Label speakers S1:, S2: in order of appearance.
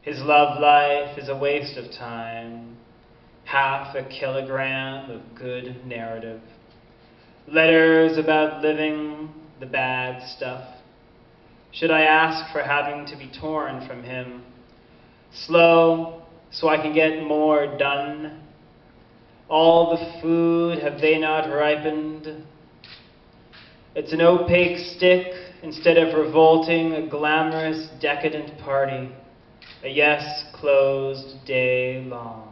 S1: His love life is a waste of time. Half a kilogram of good narrative. Letters about living the bad stuff. Should I ask for having to be torn from him? Slow, so I can get more done. All the food, have they not ripened? It's an opaque stick instead of revolting, a glamorous, decadent party. A yes closed day long.